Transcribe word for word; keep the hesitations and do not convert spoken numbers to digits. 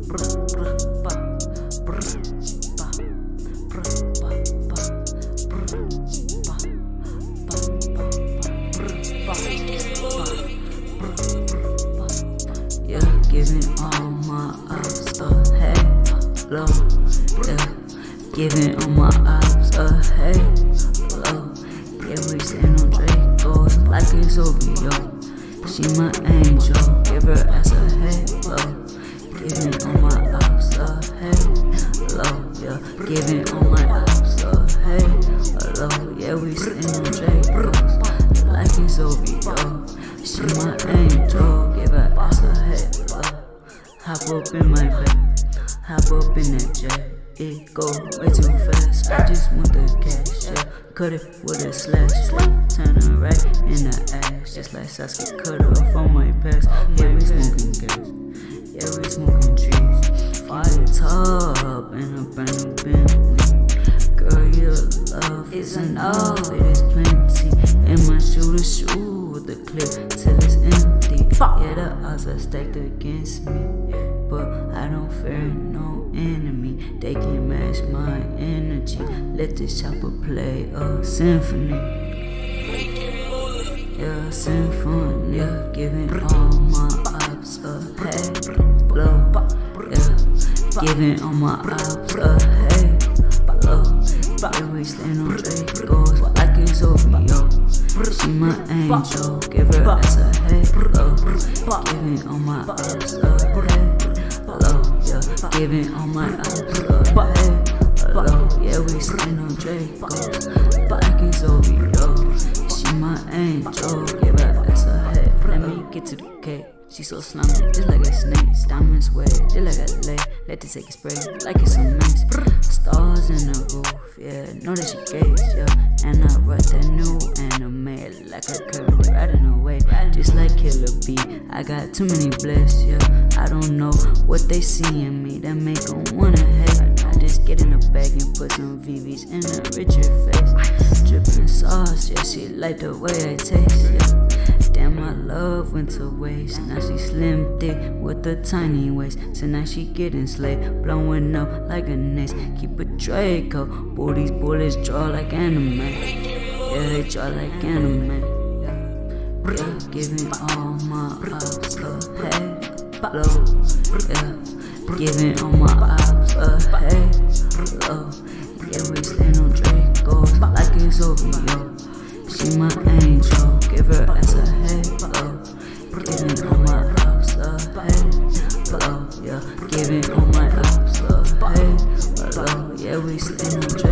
Yeah, giving all my ops a halo. Yeah, giving all my ops a halo. Yeah, we stand on Dracos like it's O V O. She my angel, give her ass a halo. Giving all my ops a halo. Yeah, giving all my ops a halo. Yeah, we stand on Dracos like it's O V O. She my angel, give her ass a halo. Hop up in my bed, hop up in that jet. It go way too fast, I just want the cash, yeah. Cut it with a slash, turn her right in the ass, just like Sasuke cut off on my past. Yeah, we smoking gas, yeah, we smoking trees. Fire top in a brand new Bentley. Girl, your love is enough, it is plenty. In my shooter shoe with the clip till it's empty. Yeah, the odds are stacked against me, but I don't fear no enemy. They can match my energy. Let this chopper play a symphony. Yeah, symphony. Yeah, giving all my ops a halo. Yeah, giving all my ops a halo. Yeah, we stand on Dracos like it's O V O. She my angel, give her ass a halo. Giving all my ops a halo. Yeah, giving all my ops a halo. Yeah, we stand on Dracos like it's O V O. She my angel, give her ass a halo. Let me get to the cake. She so slimy, just like a snake. Diamonds wet, just like a lake. Let this take a spray, like it's some nice. Stars in the roof, yeah. Know that she gaze, yeah. And I write that new anime like a current riding away, just like Killer B. I got too many blessed, yeah. I don't know what they see in me that make them wanna hate. I just get in the bag and put some V Vs in a richer face. Dripping sauce, yeah. She like the way I taste, yeah. Damn, my love went to waste. Now she slim thick with a tiny waist. So now she getting slayed, blowing up like a nace. Keep a Draco, booties bullets draw like anime. Yeah, they draw like anime. Yeah, yeah, giving all my ops a halo. Yeah, giving all my ops a halo. Yeah, we stand on Dracos like it's O V O. She my angel, give her ass a halo. Giving all my ops a halo. Yeah, giving all my ops a halo. Yeah, we stand on